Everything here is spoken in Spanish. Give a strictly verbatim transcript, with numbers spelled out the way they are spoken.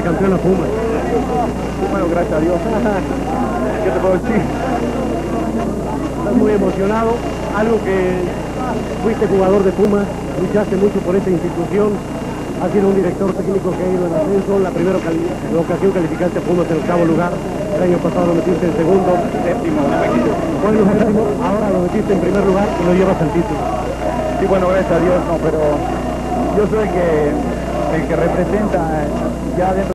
campeón a Pumas. Bueno, gracias a Dios. ¿Qué te puedo decir? Estás muy emocionado, algo que fuiste jugador de Pumas, luchaste mucho por esta institución, has sido un director técnico que ha ido en ascenso, la primera la ocasión calificaste a Pumas en octavo lugar, el año pasado lo metiste en segundo, Séptimo, bueno, séptimo, ahora lo metiste en primer lugar y lo llevas al título. Sí, bueno, gracias a Dios, no, pero yo soy el que, el que representa ya dentro